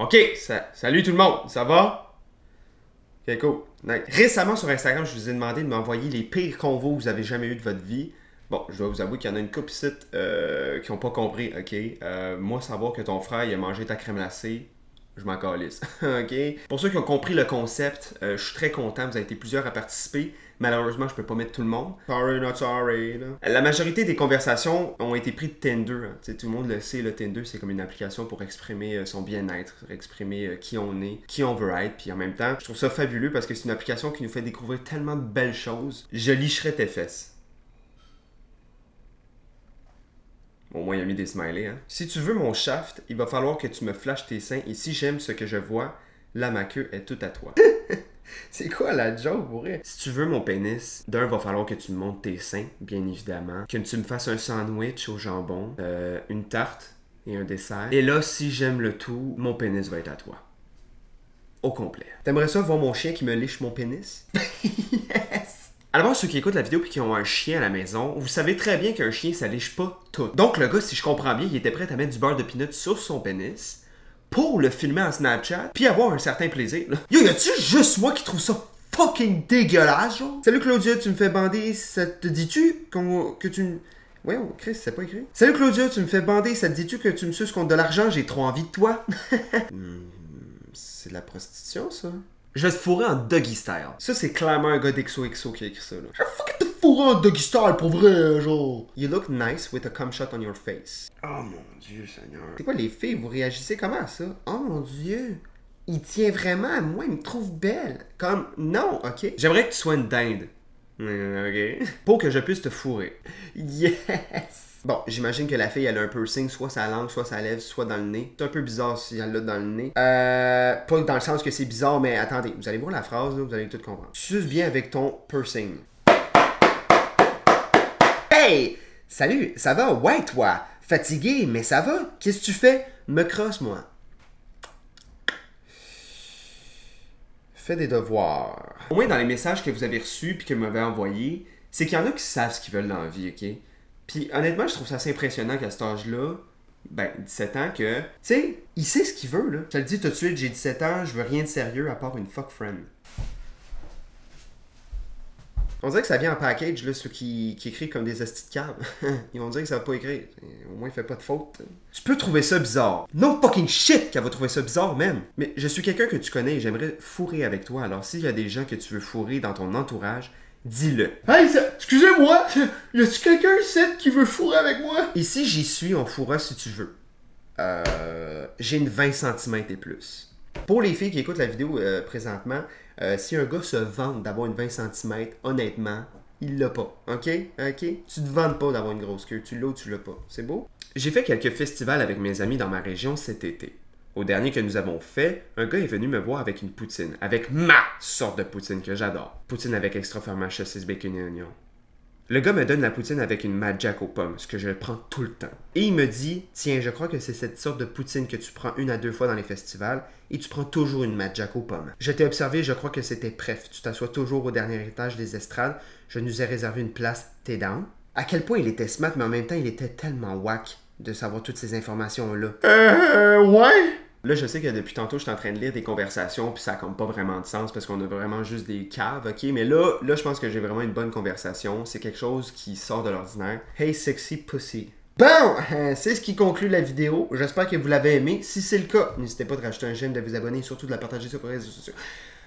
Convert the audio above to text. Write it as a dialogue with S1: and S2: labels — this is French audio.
S1: OK, salut tout le monde, ça va? Ok, cool. Nice. Récemment sur Instagram, je vous ai demandé de m'envoyer les pires convos que vous avez jamais eu de votre vie. Bon, je dois vous avouer qu'il y en a une couple ici qui n'ont pas compris, ok? Moi, savoir que ton frère il a mangé ta crème glacée, je m'en calisse, ok? Pour ceux qui ont compris le concept, je suis très content, vous avez été plusieurs à participer. Malheureusement, je peux pas mettre tout le monde. Sorry, not sorry. Là. La majorité des conversations ont été prises de Tinder. Hein. Tout le monde le sait, le Tinder, c'est comme une application pour exprimer son bien-être, exprimer qui on est, qui on veut être. Puis en même temps, je trouve ça fabuleux parce que c'est une application qui nous fait découvrir tellement de belles choses. Je licherais tes fesses. Au moins, il a mis des smileys, hein. Si tu veux mon shaft, il va falloir que tu me flashes tes seins. Et si j'aime ce que je vois, là, ma queue est toute à toi. C'est quoi la joke, pour vrai? Si tu veux mon pénis, d'un, va falloir que tu me montes tes seins, bien évidemment. Que tu me fasses un sandwich au jambon, une tarte et un dessert. Et là, si j'aime le tout, mon pénis va être à toi. Au complet. T'aimerais ça voir mon chien qui me liche mon pénis? Yes! Alors, ceux qui écoutent la vidéo et qui ont un chien à la maison, vous savez très bien qu'un chien, ça liche pas tout. Donc, le gars, si je comprends bien, il était prêt à mettre du beurre de peanut sur son pénis pour le filmer en Snapchat, puis avoir un certain plaisir. Là. Yo, y a-tu juste moi qui trouve ça fucking dégueulasse, genre? Salut Claudia, tu me fais bander, ça te dit-tu que tu... Ouais, Chris, c'est pas écrit. Salut Claudia, tu me fais bander, ça te dit-tu que tu me suces contre de l'argent, j'ai trop envie de toi? C'est de la prostitution, ça? Je vais te fourrer en doggy style. Ça, c'est clairement un gars d'XOXO qui a écrit ça, là. Je vais fucking te fourrer en doggy style, pour vrai, genre. You look nice with a cum shot on your face. Oh mon Dieu, Seigneur. C'est quoi, les filles, vous réagissez comment à ça? Oh mon Dieu. Il tient vraiment à moi, il me trouve belle. Comme, non, ok. J'aimerais que tu sois une dinde. Ok. Pour que je puisse te fourrer. Yes. Bon, j'imagine que la fille, elle a un piercing, soit sa langue, soit sa lèvre, soit dans le nez. C'est un peu bizarre si elle l'a dans le nez. Pas dans le sens que c'est bizarre, mais attendez, vous allez voir la phrase, là, vous allez tout comprendre. Suce bien avec ton piercing. Hey! Salut, ça va? Ouais, toi? Fatigué, mais ça va? Qu'est-ce que tu fais? Me crosse-moi. Fais des devoirs. Au moins, dans les messages que vous avez reçus puis que vous m'avez envoyés, c'est qu'il y en a qui savent ce qu'ils veulent dans la vie, ok? Puis honnêtement, je trouve ça assez impressionnant qu'à cet âge-là, ben, 17 ans, que, tu sais, il sait ce qu'il veut, là. Je te le dis tout de suite, j'ai 17 ans, je veux rien de sérieux à part une fuck friend. On dirait que ça vient en package, là, ceux qui écrivent comme des hosties de caves. Ils vont dire que ça va pas écrire. Au moins, il fait pas de faute. Tu peux trouver ça bizarre. No fucking shit qu'elle va trouver ça bizarre, même. Mais je suis quelqu'un que tu connais et j'aimerais fourrer avec toi. Alors, s'il y a des gens que tu veux fourrer dans ton entourage, dis-le. Hey, excusez-moi, y a-tu quelqu'un ici qui veut fourrer avec moi? Ici, j'y suis, on fourra si tu veux. J'ai une 20 cm et plus. Pour les filles qui écoutent la vidéo présentement, si un gars se vante d'avoir une 20 cm, honnêtement, il l'a pas. OK? OK? Tu te vantes pas d'avoir une grosse queue. Tu l'as ou tu l'as pas. C'est beau? J'ai fait quelques festivals avec mes amis dans ma région cet été. Au dernier que nous avons fait, un gars est venu me voir avec une poutine. Avec MA sorte de poutine que j'adore. Poutine avec extra fromage, saucisse, bacon et oignon. Le gars me donne la poutine avec une Mad Jack aux pommes, ce que je prends tout le temps. Et il me dit, tiens, je crois que c'est cette sorte de poutine que tu prends 1 à 2 fois dans les festivals, et tu prends toujours une Mad Jack aux pommes. Je t'ai observé, je crois que c'était bref. Tu t'assois toujours au dernier étage des estrades. Je nous ai réservé une place, t'es down? À quel point il était smart, mais en même temps, il était tellement whack de savoir toutes ces informations-là. Ouais? Là, je sais que depuis tantôt, je suis en train de lire des conversations, puis ça n'a comme pas vraiment de sens, parce qu'on a vraiment juste des caves, ok? Mais là, je pense que j'ai vraiment une bonne conversation. C'est quelque chose qui sort de l'ordinaire. Hey, sexy pussy. Bon, c'est ce qui conclut la vidéo. J'espère que vous l'avez aimé. Si c'est le cas, n'hésitez pas de rajouter un j'aime, de vous abonner et surtout de la partager sur les réseaux sociaux.